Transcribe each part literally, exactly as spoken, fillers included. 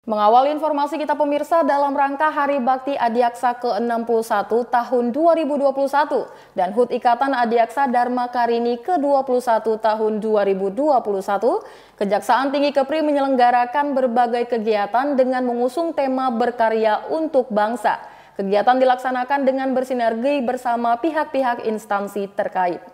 Mengawali informasi kita pemirsa dalam rangka Hari Bakti Adiaksa ke enam puluh satu tahun dua ribu dua puluh satu dan H U T Ikatan Adiaksa Dharma Karini ke dua puluh satu tahun dua ribu dua puluh satu, Kejaksaan Tinggi Kepri menyelenggarakan berbagai kegiatan dengan mengusung tema berkarya untuk bangsa. Kegiatan dilaksanakan dengan bersinergi bersama pihak-pihak instansi terkait.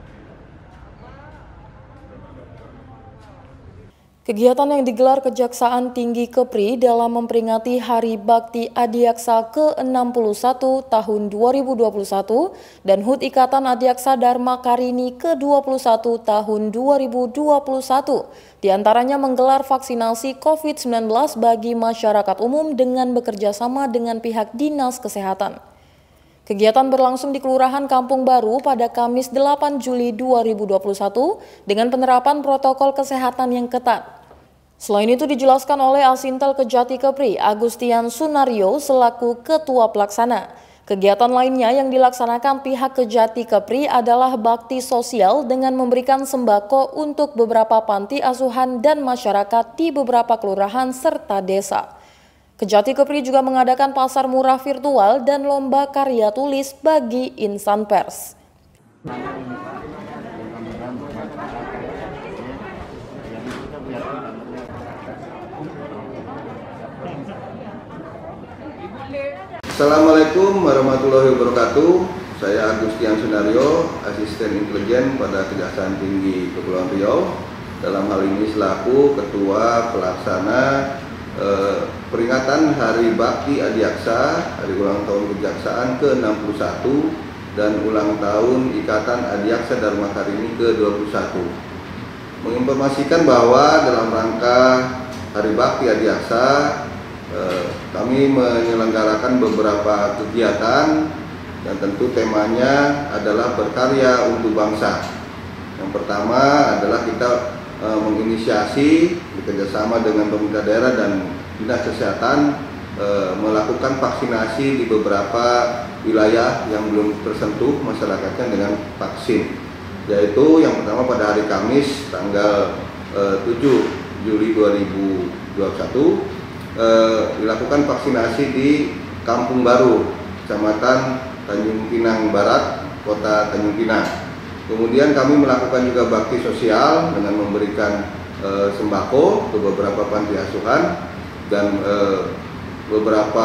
Kegiatan yang digelar Kejaksaan Tinggi Kepri dalam memperingati Hari Bakti Adiaksa ke enam puluh satu tahun dua ribu dua puluh satu dan H U T Ikatan Adiaksa Dharma Karini ke dua puluh satu tahun dua ribu dua puluh satu, diantaranya menggelar vaksinasi COVID sembilan belas bagi masyarakat umum dengan bekerja sama dengan pihak Dinas Kesehatan. Kegiatan berlangsung di Kelurahan Kampung Baru pada Kamis delapan Juli dua ribu dua puluh satu dengan penerapan protokol kesehatan yang ketat. Selain itu dijelaskan oleh Asintel Kejati Kepri, Agustian Sunario selaku Ketua Pelaksana. Kegiatan lainnya yang dilaksanakan pihak Kejati Kepri adalah bakti sosial dengan memberikan sembako untuk beberapa panti asuhan dan masyarakat di beberapa kelurahan serta desa. Kejati Kepri juga mengadakan pasar murah virtual dan lomba karya tulis bagi insan pers. Assalamualaikum warahmatullahi wabarakatuh. Saya Agustian Sunario, Asisten Intelijen pada Kejaksaan Tinggi Kepulauan Riau. Dalam hal ini selaku Ketua Pelaksana eh, peringatan Hari Bakti Adiaksa, Hari Ulang Tahun Kejaksaan ke enam puluh satu dan Ulang Tahun Ikatan Adiaksa Dharma Karini ke dua puluh satu. Menginformasikan bahwa dalam rangka Hari Bakti Adiaksa, Eh, kami menyelenggarakan beberapa kegiatan dan tentu temanya adalah berkarya untuk bangsa. Yang pertama adalah kita eh, menginisiasi bekerjasama dengan pemerintah daerah dan Dinas Kesehatan eh, melakukan vaksinasi di beberapa wilayah yang belum tersentuh masyarakatnya dengan vaksin. Yaitu yang pertama pada hari Kamis tanggal eh, tujuh Juli dua ribu dua puluh satu. Eh, dilakukan vaksinasi di Kampung Baru, Kecamatan Tanjung Pinang Barat, Kota Tanjung Pinang. Kemudian kami melakukan juga bakti sosial dengan memberikan eh, sembako ke beberapa panti asuhan dan eh, beberapa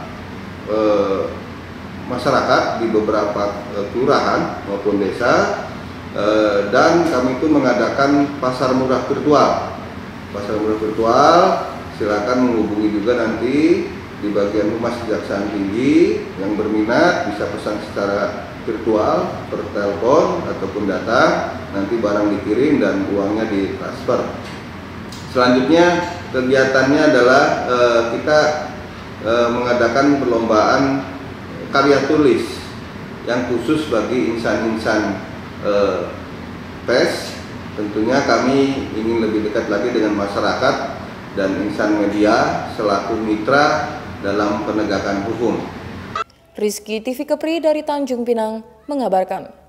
eh, masyarakat di beberapa eh, kelurahan maupun desa. Eh, dan kami pun mengadakan pasar murah virtual. Pasar murah virtual silakan menghubungi juga nanti di bagian Humas Kejaksaan Tinggi yang berminat bisa pesan secara virtual, per telepon ataupun data, nanti barang dikirim dan uangnya ditransfer. Selanjutnya kegiatannya adalah eh, kita eh, mengadakan perlombaan karya tulis yang khusus bagi insan-insan eh, pers. Tentunya kami ingin lebih dekat lagi dengan masyarakat dan insan media selaku mitra dalam penegakan hukum. Rizky T V Kepri dari Tanjung Pinang mengabarkan.